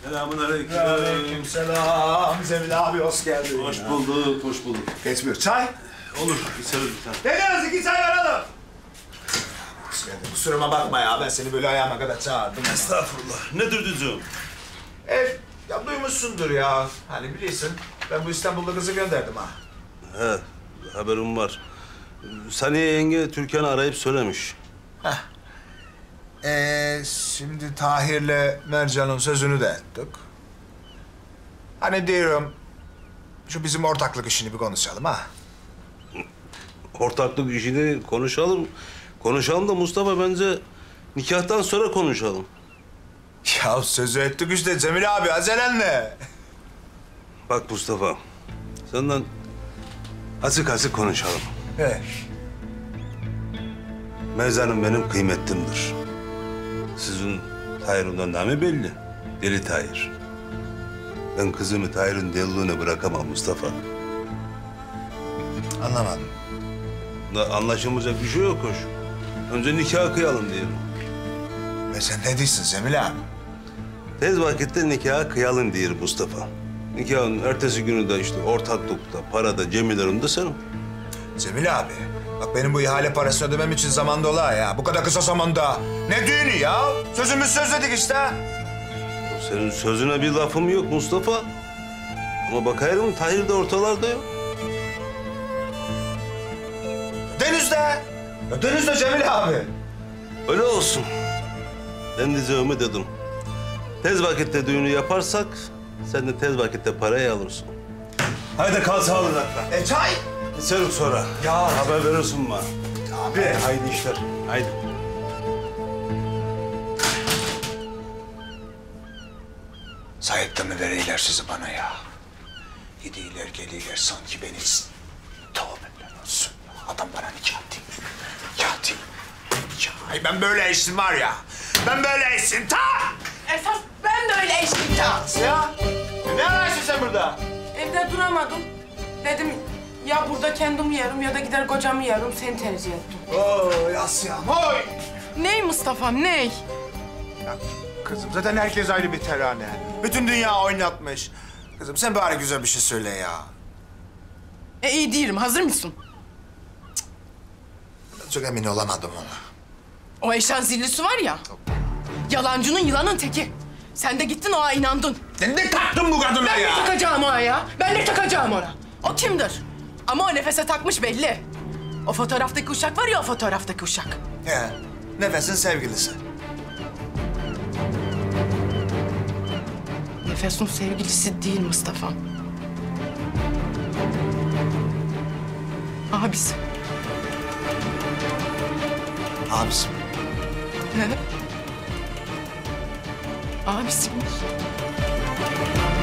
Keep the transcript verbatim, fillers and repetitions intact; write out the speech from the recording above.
Selamünaleyküm. Aleykümselam. Cemil abi hoş geldin. Hoş bulduk, hoş bulduk. Geçmiyor. Çay? Olur, içeriz bir tane. Geliyoruz, iki çay verelim. Hoş geldin. Kusuruma bakma ya, ben seni böyle ayağıma kadar çağırdım. Estağfurullah. Nedir düzüm? E, ya duymuşsundur ya. Hani biliyorsun, ben bu İstanbul'da kızı gönderdim ha. He, haberim var. Saniye yenge Türkan'ı arayıp söylemiş. Heh. Ee, şimdi Tahir'le Mercan'ın sözünü de ettik. Hani diyorum, şu bizim ortaklık işini bir konuşalım ha. Ortaklık işini konuşalım. Konuşalım da Mustafa bence nikahtan sonra konuşalım. Ya sözü ettik işte Cemil abi, acelen ne? Bak Mustafa, senden açık açık konuşalım. He. Mercan'ım benim kıymetlimdir. Sizin Tahir'den nami belli. Deli Tahir. Ben kızımı Tahir'in deliliğine bırakamam Mustafa. Anlamadım. Da anlaşılmayacak bir şey yok hoş. Önce nikah kıyalım diyelim. Ve sen ne diyorsun Cemil abi? Tez vakitte nikah kıyalım diyor Mustafa. Nikahın ertesi günü de işte ortaklıkta, parada, cemilerinde senin. Cemil abi, bak benim bu ihale parasını ödemem için zaman dola ya. Bu kadar kısa zamanda. Ne düğünü ya? Sözümüz söz dedik işte. Senin sözüne bir lafım yok Mustafa. Ama bakıyorum Tahir de ortalarda yok. Denizde. Ya denizde Cemil abi. Öyle olsun. Ben diyeceğimi dedim. Tez vakitte düğünü yaparsak sen de tez vakitte parayı alırsın. Haydi kal sağlıcakla. E çay? İçerim sonra. Ya. Haber verirsin bana. Abi. Haydi işler. Haydi. Sayıkta mı veriyorlar sizi bana ya? Gidiyorlar geliyorlar sanki beni... Tövbeler olsun. Adam bana nikah değil. Nikah değil. Nikah. Ay ben böyle eşim var ya. Ben böyle eşim ta. Esas ben de öyle eşlik ya. Ya. Ne arıyorsun sen burada? Evde duramadım. Dedim ya burada kendimi yerim ya da gider kocamı yerim. Seni tercih ettim. Oy Asya'm oy. Ney Mustafa'm ney? Ya kızım zaten herkes ayrı bir terane. Bütün dünya oynatmış. Kızım sen bari güzel bir şey söyle ya. E iyi değilim. Hazır mısın? Çok emin olamadım ona. O eşan zillisi var ya. Yalancının yılanın teki. Sen de gittin ona inandın. Sen ne taktın bu kadına Ben ya? de takacağım ona ya. Ben de takacağım ona. O kimdir? Ama o nefese takmış belli. O fotoğraftaki uşak var ya o fotoğraftaki uşak. He, Nefes'in sevgilisi. Nefes'in sevgilisi değil Mustafa. Abisi. Abisi. Ne? Abisiymiş.